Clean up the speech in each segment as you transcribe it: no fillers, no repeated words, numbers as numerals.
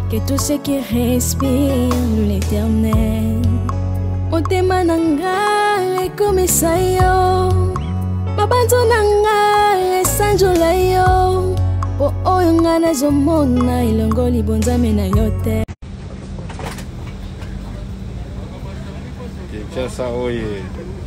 que tout ce qui respire loue l'éternel. Motema nanga ekomisa yo, mabanzo nanga esanjola yo, po oyo nga nazomona elongoli bonzambe na yo te. Kinshasa oye.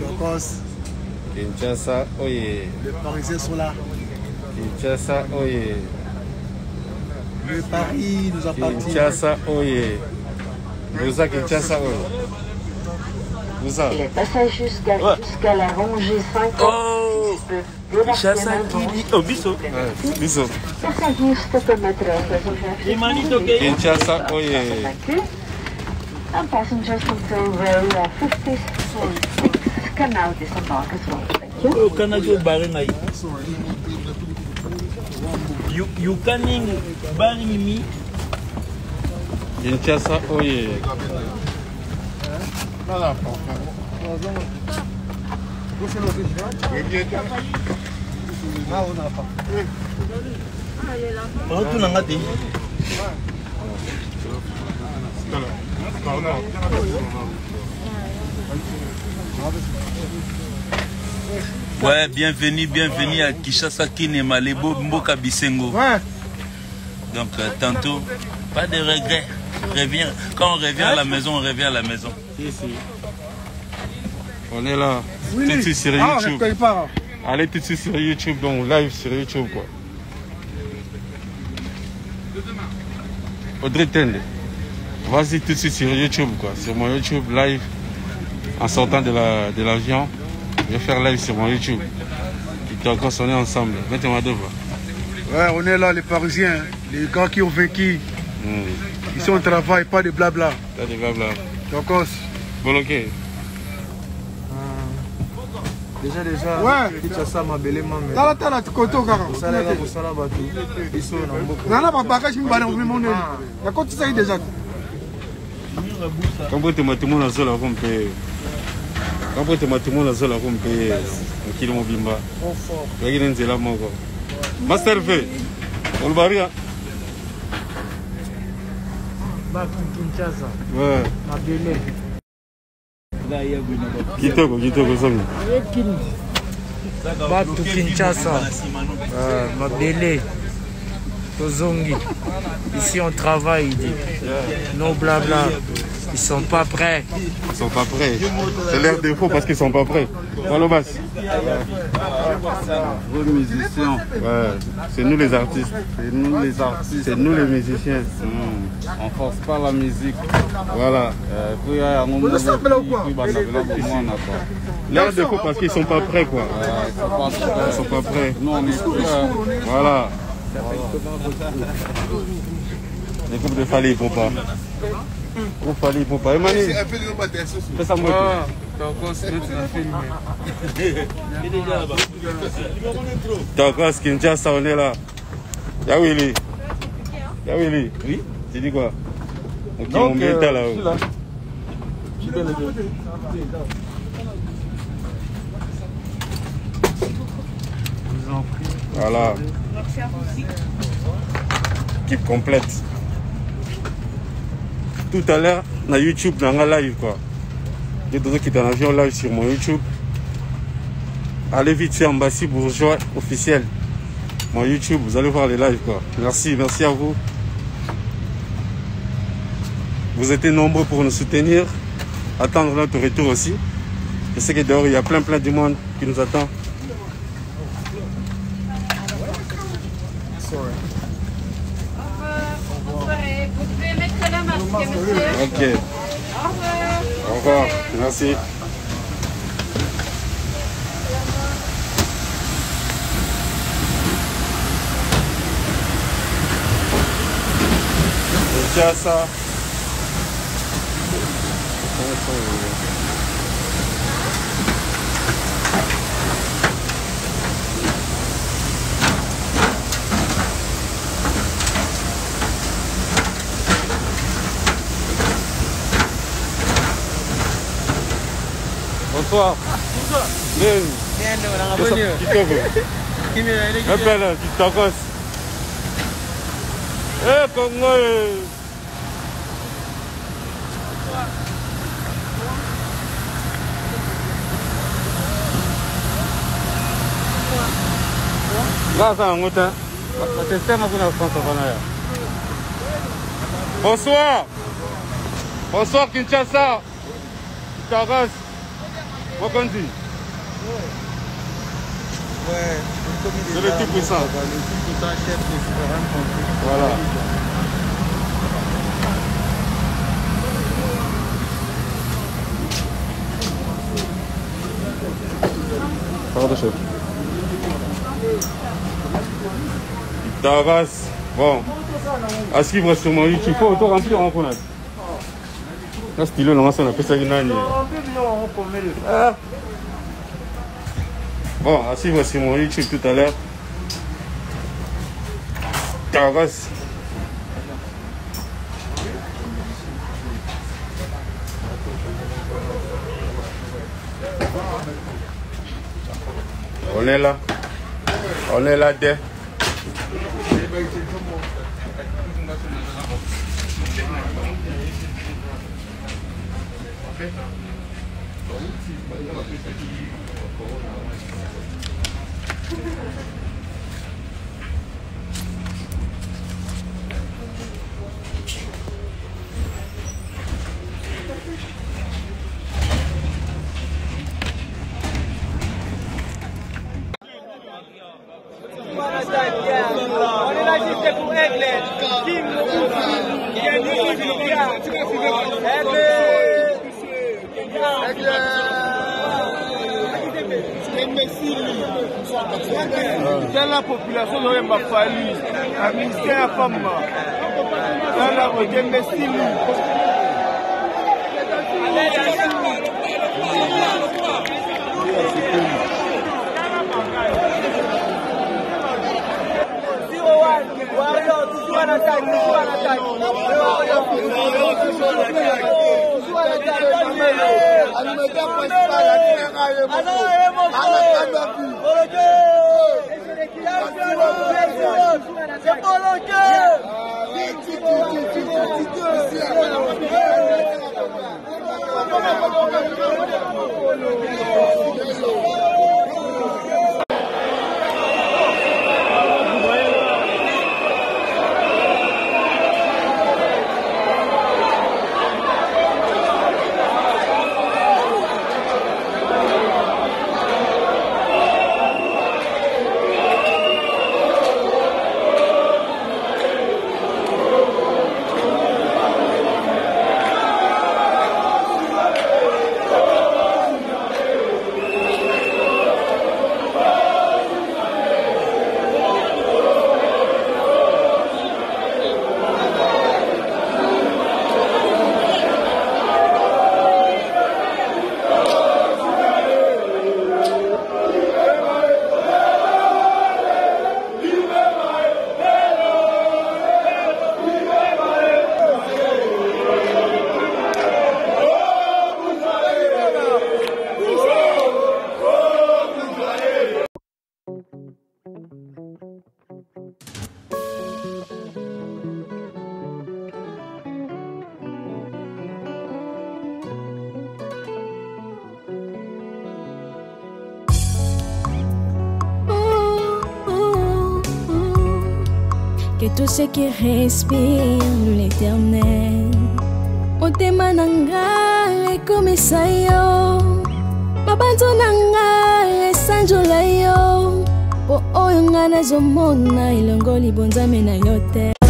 Kinshasa oye. Les Parisiens sont là. Kinshasa oye. Le Paris nous appartient. Kinshasa oye. Vous à Kinshasa oye. Vous à. Les passages jusqu'à la rangée 5. Oh, Kinshasa qui oh biso. Biso. Passagers stopometer. Kinshasa oye. And passengers control row 56 can now disembark as well. Thank you. Oh, can I go baring you canning baring me? Kinshasa oye. Tu n'as pas dit. Ouais, bienvenue à Kinshasa Kinema, Lebo Mboka Bisengo. Ouais. Donc tantôt, pas de regrets. Quand on revient à la maison, on revient à la maison. On est là. Oui. Tout de suite sur YouTube. Allez tout de suite sur YouTube, donc live sur YouTube quoi. Audrey Tende. Vas-y tout de suite sur YouTube quoi. Sur mon YouTube live. En sortant de l'avion, je vais faire live sur mon YouTube. Et encore on est ensemble. Mettez-moi devant. Ouais, on est là les Parisiens, les gars qui ont vaincu. Ici on travaille, pas de blabla. Pas de blabla. Donc bloqué. Déjà. Ouais. Kinshasa mabele mame. Tala koto kaka. Osala batu. Biso na mboko. Nana ba bagage mbana au monde. Ya koto ça déjà. Quand vous êtes matimon na zola vous payer. Quand vous êtes matimon na zola vous payer. Kilo mobimba. Trop fort. Yaki nzela moko. Master V. On le barria. Ba Kinshasa. Ouais. Mabele. Kitoko songi. Batu Kinshasa. Mabele. Tozongi. Ici on travaille, il dit. Non blabla. Ils sont pas prêts. Ils sont pas prêts. C'est leur défaut parce qu'ils sont pas prêts. Palobas. Vos musiciens. Ouais. C'est nous les artistes. C'est nous les artistes. C'est nous les musiciens. On force pas la musique. Voilà. Leur défaut parce qu'ils sont pas prêts quoi. Ils sont pas prêts. Nous on est prêts. Voilà. Les groupes de Fali ils font pas. Groupe Fali ils font pas. Emani. Fais ça moi. D'accord, Kinshasa on est là. Y'a Willy. Oui. Tu dis quoi? Ok, on met là-haut. Voilà. Équipe complète. Tout à l'heure, dans YouTube, dans un live quoi. J'ai donné qui est en avion live sur mon YouTube. Allez vite sur Mbassi Bourgeois officiel. Mon YouTube, vous allez voir les lives quoi. Merci à vous. Vous êtes nombreux pour nous soutenir. Attendre notre retour aussi. Je sais que dehors il y a plein de monde qui nous attend. Vous pouvez mettre la masque, monsieur. Ok. Au revoir. Merci. Kinshasa. Bonsoir. Bien. Appelle, tu t'en cosses. Eh, Congo. Bonsoir. Bonsoir Kinshasa. Taras. Wakondi. Ouais, c'est le tout puissant. Le tout puissant chef de souverain conflit. Voilà. Pardon, chef. Taras. Bon. À suivre sur mon YouTube. Il faut auto remplir en connaître. Là, stylo, on appelle ça une année. Bon, à suivre sur mon YouTube tout à l'heure. Taras. On est là. On est là dès. On est là juste pour régler. Dans la population, on n'a pas fallu. La ministère a pas mal. Dans la population, toujours à l'attaque, toujours à l'attaque. Que tout ce qui respire l'éternel. Motema nanga ekomisa yo. Mabanzo nanga esanjola yo. Po oyo nga nazomona ilongo libonzame na yo te.